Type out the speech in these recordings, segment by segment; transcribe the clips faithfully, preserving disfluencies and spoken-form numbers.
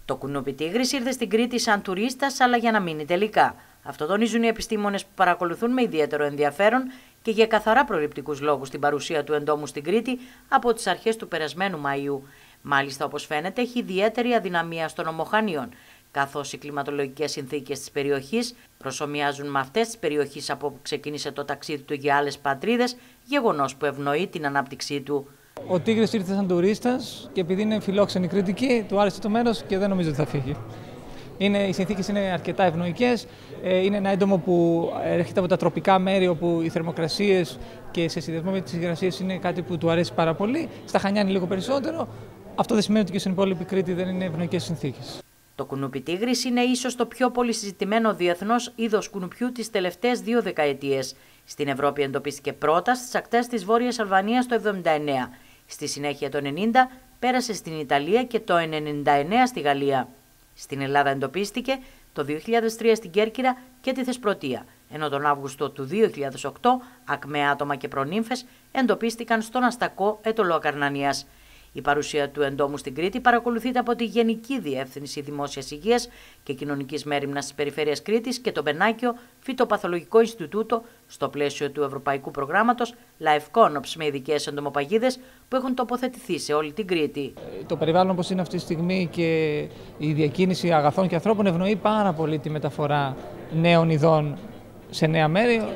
Το κουνούπι τίγρης ήρθε στην Κρήτη σαν τουρίστας, αλλά για να μείνει τελικά. Αυτό τονίζουν οι επιστήμονες που παρακολουθούν με ιδιαίτερο ενδιαφέρον και για καθαρά προληπτικούς λόγους την παρουσία του εντόμου στην Κρήτη από τις αρχές του περασμένου Μαΐου. Μάλιστα, όπως φαίνεται, έχει ιδιαίτερη αδυναμία στον Ομοχανίων, καθώς οι κλιματολογικές συνθήκες της περιοχής προσομοιάζουν με αυτές της περιοχής από όπου ξεκίνησε το ταξίδι του για άλλες πατρίδες, γεγονός που ευνοεί την ανάπτυξή του. Ο τίγρης ήρθε σαν τουρίστας και επειδή είναι φιλόξενη κριτική, του άρεσε το μέρος και δεν νομίζω ότι θα φύγει. Είναι, οι συνθήκες είναι αρκετά ευνοϊκές. Είναι ένα έντομο που έρχεται από τα τροπικά μέρη όπου οι θερμοκρασίες και σε συνδυασμό με τις υγρασίες είναι κάτι που του αρέσει πάρα πολύ. Στα Χανιά είναι λίγο περισσότερο. Αυτό δεν σημαίνει ότι και στην υπόλοιπη Κρήτη δεν είναι ευνοϊκές συνθήκες. Το κουνούπι τίγρης είναι ίσως το πιο πολύ συζητημένο διεθνώς είδος κουνουπιού τις τελευταίες δύο δεκαετίες. Στην Ευρώπη εντοπίστηκε πρώτα στις ακτές της Βόρειας Αλβανίας το εβδομήντα εννέα. Στη συνέχεια το ενενήντα πέρασε στην Ιταλία και το ενενήντα εννέα στη Γαλλία. Στην Ελλάδα εντοπίστηκε το δύο χιλιάδες τρία στην Κέρκυρα και τη Θεσπρωτεία, ενώ τον Αύγουστο του δύο χιλιάδες οκτώ ακμαία άτομα και προνύμφες εντοπίστηκαν στον αστακό Έτωλο Ακαρνανίας. Η παρουσία του εντόμου στην Κρήτη παρακολουθείται από τη Γενική Διεύθυνση Δημόσιας Υγείας και Κοινωνικής Μέριμνας της Περιφέρειας Κρήτης και το Μπενάκιο Φυτοπαθολογικό Ινστιτούτο στο πλαίσιο του Ευρωπαϊκού Προγράμματος Life Conops με ειδικές εντομοπαγίδες που έχουν τοποθετηθεί σε όλη την Κρήτη. Το περιβάλλον όπως είναι αυτή τη στιγμή και η διακίνηση αγαθών και ανθρώπων ευνοεί πάρα πολύ τη μεταφορά νέων ειδών σε νέα μέρη.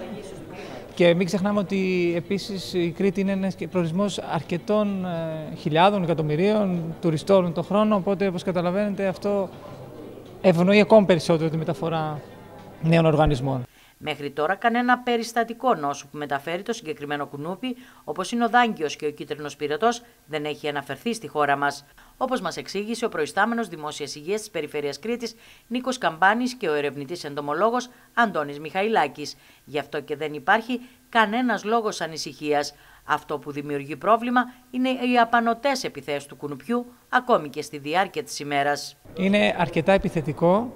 Και μην ξεχνάμε ότι επίσης η Κρήτη είναι ένας προορισμός αρκετών ε, χιλιάδων, εκατομμυρίων τουριστών το χρόνο, οπότε όπως καταλαβαίνετε αυτό ευνοεί ακόμη περισσότερο τη μεταφορά νέων οργανισμών. Μέχρι τώρα κανένα περιστατικό νόσου που μεταφέρει το συγκεκριμένο κουνούπι, όπως είναι ο δάγκιος και ο κίτρινος πυρετός, δεν έχει αναφερθεί στη χώρα μας. Όπως μας εξήγησε ο προϊστάμενος Δημόσιας Υγείας της Περιφέρειας Κρήτης, Νίκος Καμπάνης, και ο ερευνητής εντομολόγος Αντώνης Μιχαηλάκης. Γι' αυτό και δεν υπάρχει κανένας λόγος ανησυχίας. Αυτό που δημιουργεί πρόβλημα είναι οι απανωτές επιθέσεις του κουνουπιού, ακόμη και στη διάρκεια της ημέρας. Είναι αρκετά επιθετικό.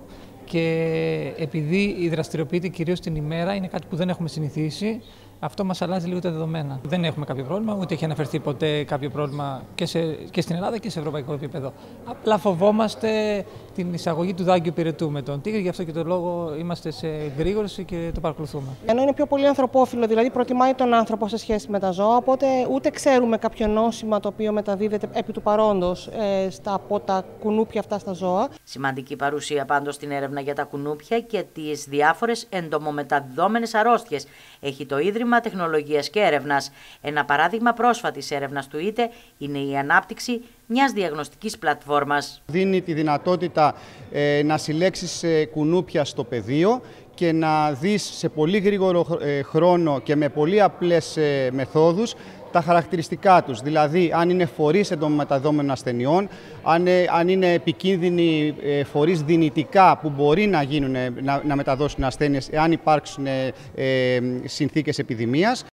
Και επειδή δραστηριοποιείται κυρίως την ημέρα, είναι κάτι που δεν έχουμε συνηθίσει, αυτό μας αλλάζει λίγο τα δεδομένα. Δεν έχουμε κάποιο πρόβλημα, ούτε έχει αναφερθεί ποτέ κάποιο πρόβλημα και, σε, και στην Ελλάδα και σε ευρωπαϊκό επίπεδο. Απλά φοβόμαστε την εισαγωγή του δάγκιου πυρετού με τον τίγρη, γι' αυτό και τον λόγο είμαστε σε γρήγορση και το παρακολουθούμε. Ενώ είναι πιο πολύ ανθρωπόφιλο, δηλαδή προτιμάει τον άνθρωπο σε σχέση με τα ζώα, οπότε ούτε ξέρουμε κάποιο νόσημα το οποίο μεταδίδεται επί του παρόντος ε, στα, από τα κουνούπια αυτά στα ζώα. Σημαντική παρουσία πάντως στην έρευνα για τα κουνούπια και τις διάφορες εντομομεταδιδόμενες αρρώστιες έχει το Ίδρυμα Τεχνολογίας και Έρευνας. Ένα παράδειγμα πρόσφατης έρευνας του ΙΤΕ είναι η ανάπτυξη μιας διαγνωστικής πλατφόρμας. Δίνει τη δυνατότητα ε, να συλλέξεις ε, κουνούπια στο πεδίο και να δεις σε πολύ γρήγορο ε, χρόνο και με πολύ απλές ε, μεθόδους τα χαρακτηριστικά τους, δηλαδή αν είναι φορείς εντομομεταδόμενων ασθενειών, αν, αν είναι επικίνδυνοι ε, φορείς δυνητικά που μπορεί να, γίνουν, να, να μεταδώσουν ασθένειες εάν υπάρξουν ε, συνθήκες επιδημίας.